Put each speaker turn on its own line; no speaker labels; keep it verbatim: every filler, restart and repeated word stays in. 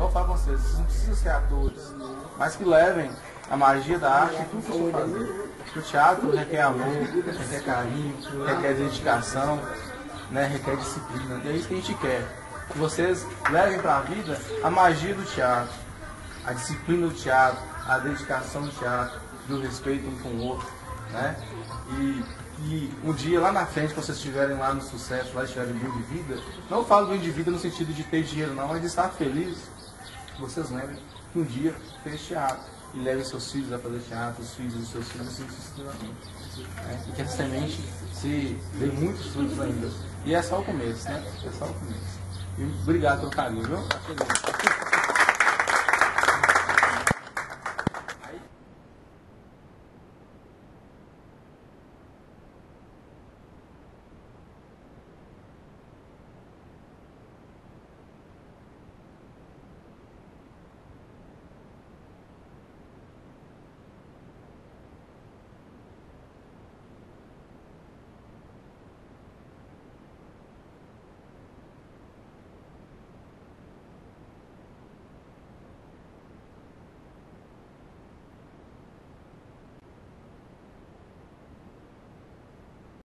eu falo com vocês, vocês não precisam ser atores, mas que levem a magia da arte em tudo que vocês fazer. O teatro requer amor, requer carinho, requer dedicação, né, requer disciplina. E é isso que a gente quer. Que vocês levem para a vida a magia do teatro, a disciplina do teatro, a dedicação do teatro, do respeito um com o outro, né? E, e um dia lá na frente, quando vocês estiverem lá no sucesso, lá estiverem bem de vida, não falo bem de vida no sentido de ter dinheiro não, mas de estar feliz, vocês lembrem que um dia fez teatro e levem seus filhos a fazer teatro, os filhos dos seus filhos assim sucessivamente. Né? E que essa semente se dê muitos frutos ainda. E é só o começo, né? É só o começo. E obrigado pelo carinho, viu?